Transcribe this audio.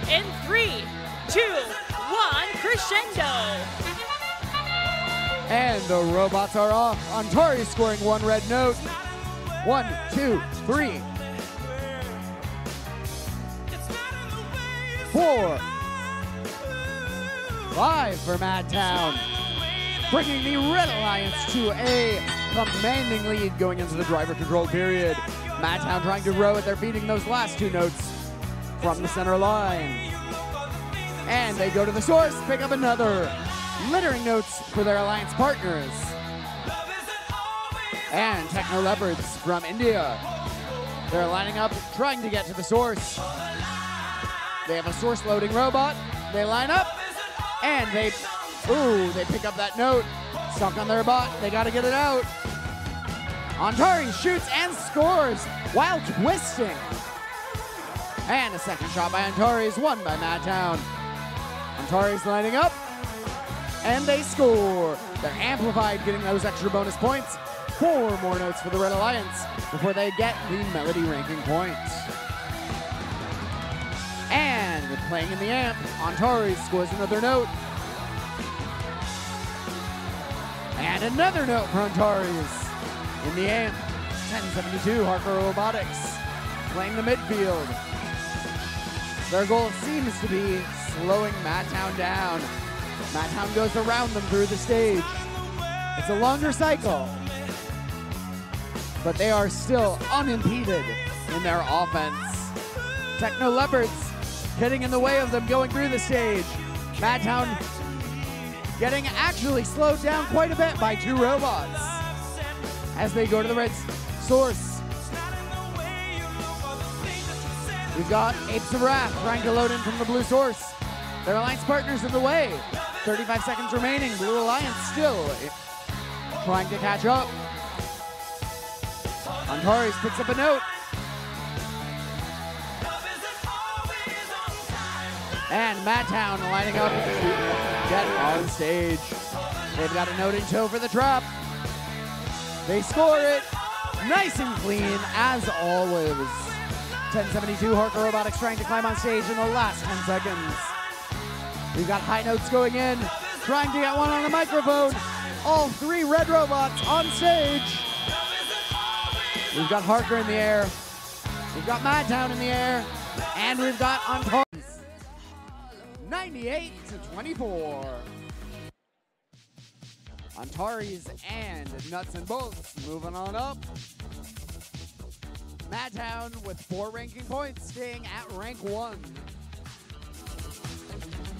in 3, 2, 1, crescendo. And the robots are off. Antari scoring 1 red note. 1, 2, 3. 4. 5 for Madtown. Bringing the Red Alliance to a commanding lead going into the driver-controlled period. Madtown trying to row it. They're beating those last 2 notes from the center line. And they go to the source, pick up another. Littering notes for their alliance partners. And Techno Leopards from India. They're lining up, trying to get to the source. They have a source loading robot. They line up, and they pick up that note. Stuck on their bot, they gotta get it out. Antari shoots and scores while twisting. And a second shot by Antari is won by Madtown. Antari's lining up, and they score. They're amplified, getting those extra bonus points. 4 more notes for the Red Alliance before they get the Melody ranking points. And playing in the amp, Antari scores another note. And another note for Antares. In the amp, 1072 Hardcore Robotics playing the midfield. Their goal seems to be slowing Madtown down. Madtown goes around them through the stage. It's a longer cycle, but they are still unimpeded in their offense. Techno Leopards getting in the way of them going through the stage. Madtown getting actually slowed down quite a bit by 2 robots as they go to the red source. We've got Apes of Wrath trying to load in from the blue source. Their alliance partners in the way. 35 seconds remaining. Blue Alliance still trying to catch up. Antares picks up a note. And Madtown lining up to get on stage. They've got a note in tow for the trap. They score it nice and clean as always. 1072 Hardcore Robotics trying to climb on stage in the last 10 seconds. We've got high notes going in, trying to get one on the microphone. All 3 red robots on stage. We've got Harker in the air. We've got Madtown in the air. And we've got Antares. 98-24. Antares and Nuts and Bolts moving on up. Madtown with 4 ranking points, staying at rank 1.